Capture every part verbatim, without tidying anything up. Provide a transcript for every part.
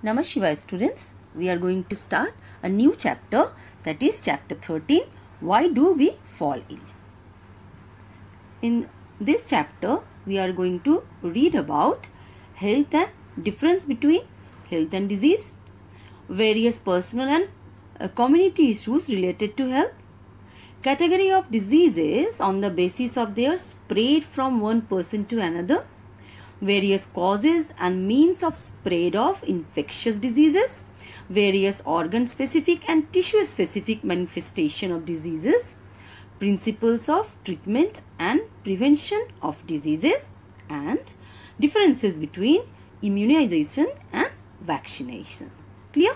Namaskar students, we are going to start a new chapter, that is chapter thirteen, why do we fall ill? In this chapter we are going to read about health and difference between health and disease, various personal and uh, community issues related to health, category of diseases on the basis of their spread from one person to another, various causes and means of spread of infectious diseases, various organ specific and tissue specific manifestation of diseases, principles of treatment and prevention of diseases, and differences between immunization and vaccination. Clear?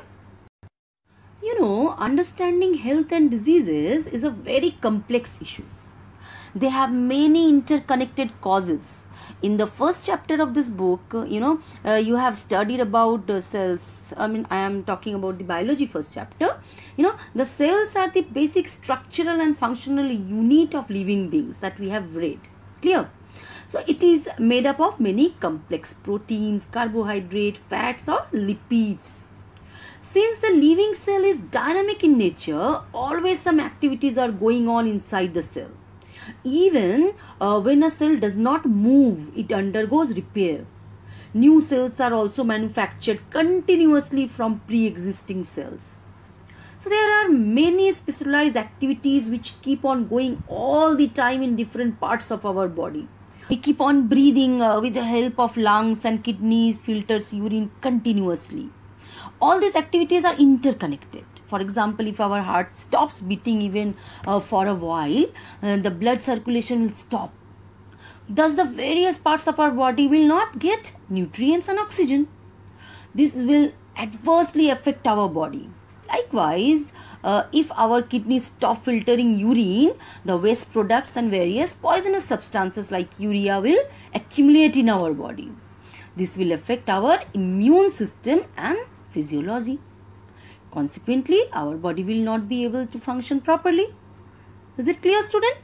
You know, understanding health and diseases is a very complex issue. They have many interconnected causes. In the first chapter of this book, uh, you know, uh, you have studied about uh, cells. I mean, I am talking about the biology first chapter. You know, the cells are the basic structural and functional unit of living beings that we have read. Clear? So, it is made up of many complex proteins, carbohydrate, fats or lipids. Since the living cell is dynamic in nature, always some activities are going on inside the cell. Even uh, when a cell does not move, it undergoes repair. New cells are also manufactured continuously from pre-existing cells. So there are many specialized activities which keep on going all the time in different parts of our body. We keep on breathing uh, with the help of lungs and kidneys, filters urine continuously. All these activities are interconnected. For example, if our heart stops beating even uh, for a while, uh, the blood circulation will stop. Thus, the various parts of our body will not get nutrients and oxygen. This will adversely affect our body. Likewise, uh, if our kidneys stop filtering urine, the waste products and various poisonous substances like urea will accumulate in our body. This will affect our immune system and physiology. Consequently, our body will not be able to function properly. Is it clear, student?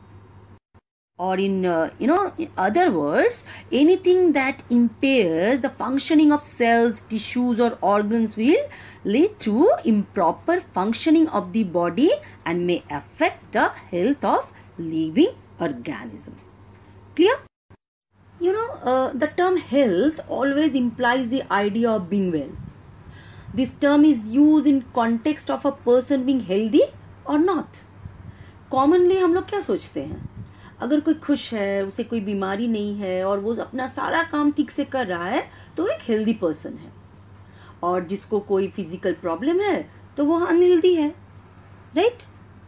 Or in, uh, you know, in other words, anything that impairs the functioning of cells, tissues or organs will lead to improper functioning of the body and may affect the health of living organism. Clear? You know, uh, the term health always implies the idea of being well. This term is used in context of a person being healthy or not. Commonly हम लोग क्या सोचते हैं, अगर कोई खुश है, उसे कोई बीमारी नहीं है और वो अपना सारा काम ठीक से कर रहा है तो एक हेल्दी पर्सन है, और जिसको कोई फिजिकल प्रॉब्लम है तो वो अनहेल्दी है, right?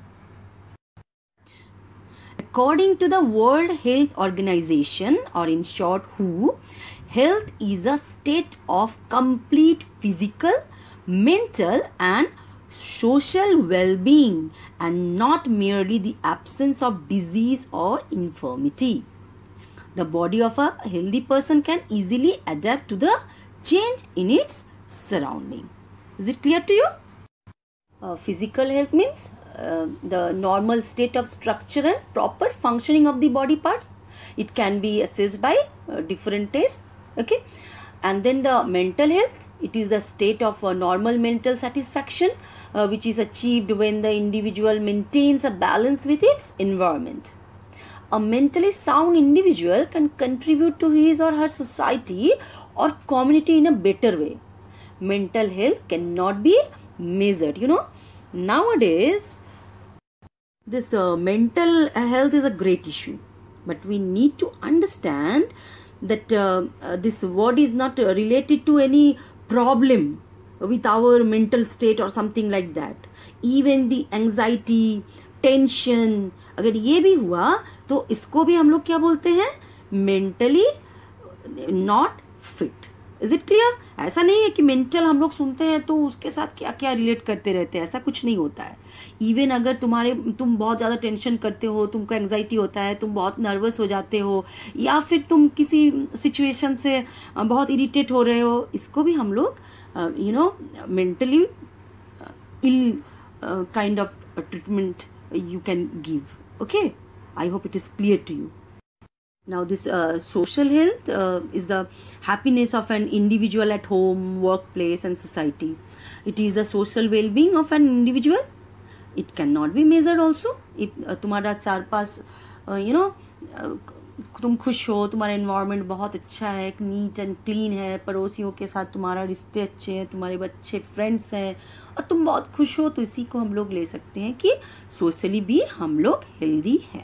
According to the World Health Organization, or in short W H O, health is a state of complete physical, mental and social well-being and not merely the absence of disease or infirmity. The body of a healthy person can easily adapt to the change in its surrounding. Is it clear to you? Uh, physical health means uh, the normal state of structure and proper functioning of the body parts. It can be assessed by uh, different tests. Okay, and then the mental health, it is the state of uh, normal mental satisfaction uh, which is achieved when the individual maintains a balance with its environment. A mentally sound individual can contribute to his or her society or community in a better way. Mental health cannot be measured. You know, nowadays this uh, mental health is a great issue, but we need to understand that uh, uh, this word is not uh, related to any problem with our mental state or something like that. Even the anxiety, tension, अगर ये भी हुआ तो इसको भी हम लोग क्या बोलते हैं, mentally not fit. Is it clear? ऐसा नहीं है कि मेंटल हम लोग सुनते हैं तो उसके साथ क्या क्या रिलेट करते रहते हैं, ऐसा कुछ नहीं होता है. इवन अगर तुम्हारे तुम बहुत ज़्यादा टेंशन करते हो, तुमको एंग्जाइटी होता है, तुम बहुत नर्वस हो जाते हो, या फिर तुम किसी सिचुएशन से बहुत इरिटेट हो रहे हो, इसको भी हम लोग you know mentally ill kind of treatment you can give. Okay, I hope it is clear to you. Now this uh, social health uh, is the happiness of an individual at home, workplace and society. It is the social well-being of an individual. It cannot be measured also. It uh, तुम्हारा चार पास uh, you know uh, तुम खुश हो, तुम्हारा environment बहुत अच्छा है, neat and clean है, पड़ोसियों के साथ तुम्हारा रिश्ते अच्छे हैं, तुम्हारे अच्छे फ्रेंड्स हैं और तुम बहुत खुश हो, तो इसी को हम लोग ले सकते हैं कि सोशली भी हम लोग हेल्दी हैं.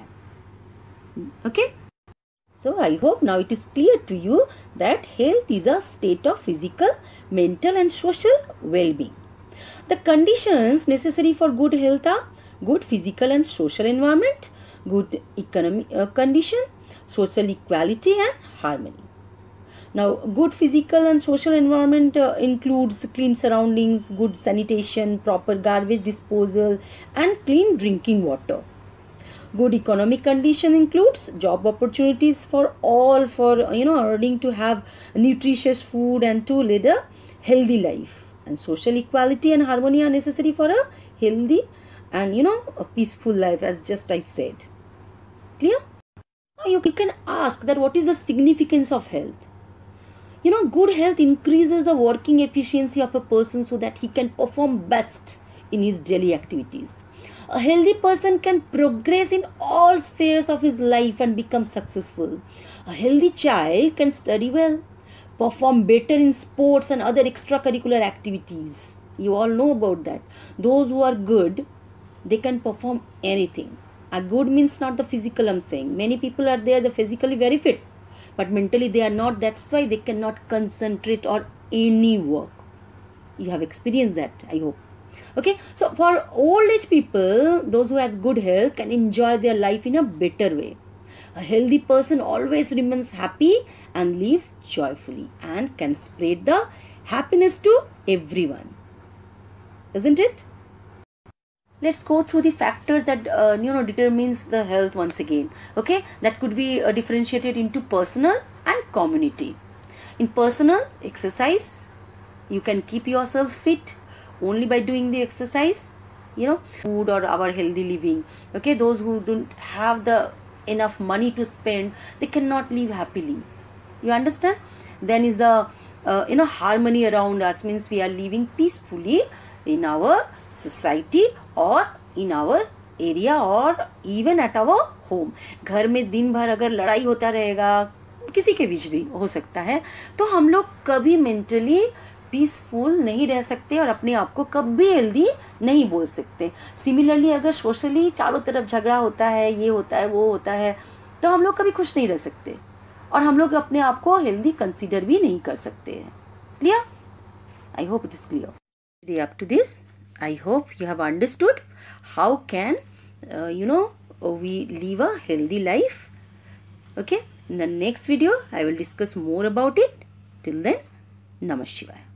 Okay. So I hope now it is clear to you that health is a state of physical, mental and social well-being. The conditions necessary for good health are good physical and social environment, good economic uh, condition, social equality and harmony. Now good physical and social environment uh, includes clean surroundings, good sanitation, proper garbage disposal and clean drinking water. Good economic condition includes job opportunities for all, for you know earning to have nutritious food and to lead a healthy life. And social equality and harmony are necessary for a healthy and you know a peaceful life, as just I said. Clear? Now you can ask that what is the significance of health? You know, good health increases the working efficiency of a person so that he can perform best in his daily activities. A healthy person can progress in all spheres of his life and become successful. A healthy child can study well, perform better in sports and other extracurricular activities. You all know about that. Those who are good, they can perform anything. A good means not the physical, I'm saying. Many people are there, they're physically very fit, but mentally they are not. That's why they cannot concentrate on any work. You have experienced that, I hope. Okay, so for old age people, those who have good health can enjoy their life in a better way. A healthy person always remains happy and lives joyfully and can spread the happiness to everyone. Isn't it? Let's go through the factors that uh, you know determines the health once again. Okay, that could be uh, differentiated into personal and community. In personal, exercise. You can keep yourself fit only by doing the exercise, you know, food or our healthy living. Okay, those who don't have the enough money to spend, they cannot live happily. You understand? Then is the uh, you know harmony around us, means we are living peacefully in our society or in our area or even at our home. घर में दिन भर अगर लड़ाई होता रहेगा, किसी के बीच भी हो सकता है, तो हम लोग कभी मेंटली पीसफुल नहीं रह सकते और अपने आप को कभी हेल्दी नहीं बोल सकते. सिमिलरली अगर सोशली चारों तरफ झगड़ा होता है, ये होता है, वो होता है, तो हम लोग कभी खुश नहीं रह सकते और हम लोग अपने आप को हेल्दी कंसीडर भी नहीं कर सकते हैं. Clear? I hope it is clear. Up to this, I hope you have understood how can you know we live a healthy life. Okay, in the next video I will discuss more about it. Till then, Namah Shivaya.